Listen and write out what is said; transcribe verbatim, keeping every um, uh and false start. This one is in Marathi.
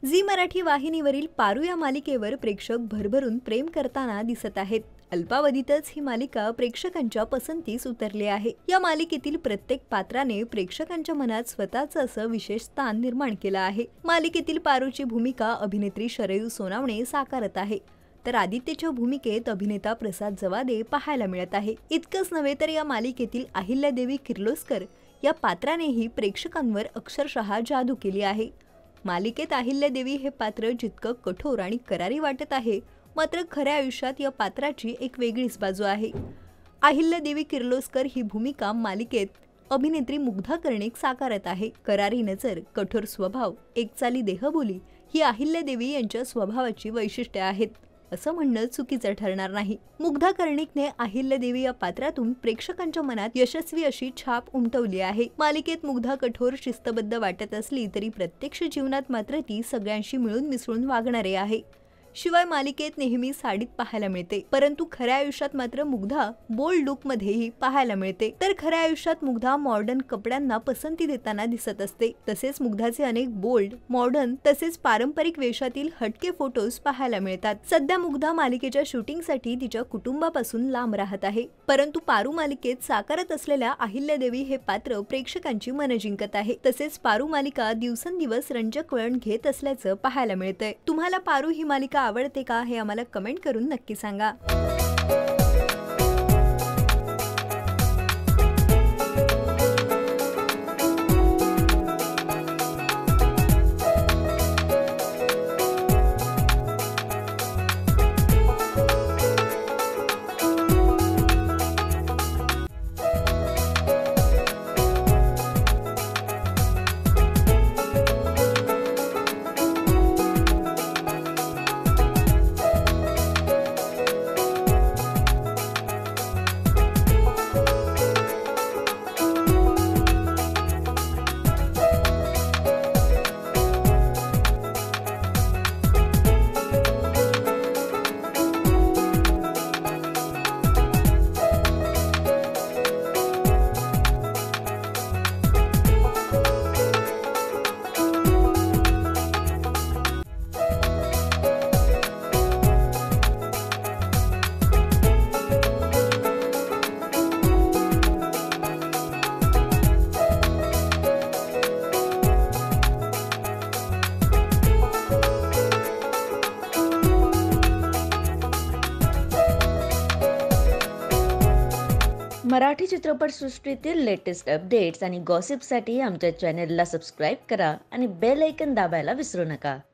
झी मराठी वाहिनीवरील पारू या मालिकेवर प्रेक्षक भरभरून प्रेम करताना दिसत आहेत। अल्पावधीतच ही मालिका प्रेक्षकांच्या पसंतीस उतरली आहे। या मालिकेतील प्रत्येक पात्राने प्रेक्षकांच्या मनात स्वतःचं असं विशेष स्थान निर्माण केलं आहे। मालिकेतील पारूची भूमिका अभिनेत्री शरयू सोनावणे साकारत आहे, तर आदित्यच्या भूमिकेत अभिनेता प्रसाद जवादे पाहायला मिळत आहे। इतकंच नव्हे तर या मालिकेतील अहिल्यादेवी किर्लोस्कर या पात्रानेही प्रेक्षकांवर अक्षरशः जादू केली आहे। मालिकेत अहिल्यादेवी हे पात्र जितकं कठोर आणि करारी वाटत आहे, मात्र खऱ्या आयुष्यात या पात्राची एक वेगळीच बाजू आहे। अहिल्यादेवी किर्लोस्कर ही भूमिका मालिकेत अभिनेत्री मुग्धा कर्णिक साकारत आहे। करारी नजर, कठोर स्वभाव, एकचाली देहबोली ही अहिल्यादेवी यांच्या स्वभावाची वैशिष्ट्ये आहेत, असं म्हणणं चुकीचं ठरणार नाही। मुग्धा कर्णिकने अहिल्यादेवी या पात्रातून प्रेक्षकांच्या मनात यशस्वी अशी छाप उमटवली आहे। मालिकेत मुग्धा कठोर शिस्तबद्ध वाटत असली तरी प्रत्यक्ष जीवनात मात्र ती सगळ्यांशी मिळून मिसळून वागणारे आहे। शिवाय मालिकेत नेहमी साडीत पाहायला मिळते, परंतु खऱ्या आयुष्यात मात्र मुग्धा बोल्ड लुक मध्येही पाहायला मिळते। तर खऱ्या आयुष्यात मुग्धा मॉडर्न कपड्यांना पसंती देताना दिसत असते। तसेच मुग्धाचे अनेक बोल्ड, मॉडर्न तसेच पारंपरिक वेशातील हटके फोटोज पाहायला मिळतात। सध्या मुग्धा मालिकेच्या शूटिंगसाठी तिच्या कुटुंबापासून लांब राहत आहे, परंतु पारू मालिकेत साकारत असलेल्या अहिल्यादेवी हे पात्र प्रेक्षकांची मनं जिंकत आहे। तसेच पारू मालिका दिवसेंदिवस रंजक वळण घेत असल्याचं पाहायला मिळतंय। तुम्हाला पारू ही मालिका आवडते का हे आम्हाला कमेंट करून नक्की सांगा। मराठी चित्रपटसृष्टीतील लेटेस्ट अपडेट्स आणि गॉसिपसाठी आमच्या चॅनेलला सबस्क्राईब करा आणि बेल आयकॉन दाबायला विसरू नका।